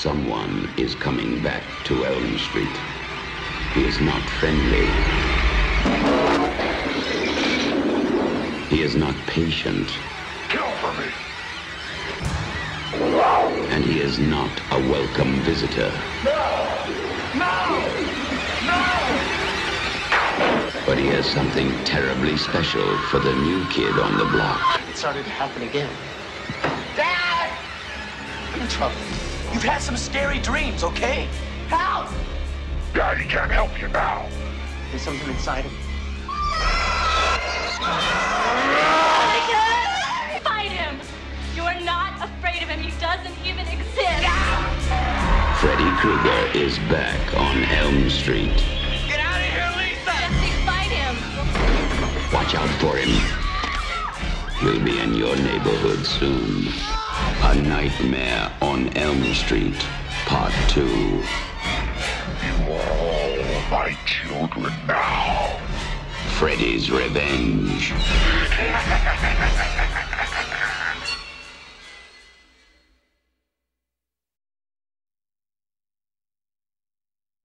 Someone is coming back to Elm Street. He is not friendly. He is not patient. Kill for me! And he is not a welcome visitor. No! No! No! But he has something terribly special for the new kid on the block. It started to happen again. Dad! I'm in trouble. You've had some scary dreams, okay? Help! Daddy can't help you now. There's something inside him. Fight him! You're not afraid of him. He doesn't even exist. Freddy Krueger is back on Elm Street. Get out of here, Lisa! Jesse, fight him! Watch out for him. He'll be in your neighborhood soon. A Nightmare on Elm Street, Part 2. You are all my children now. Freddy's Revenge.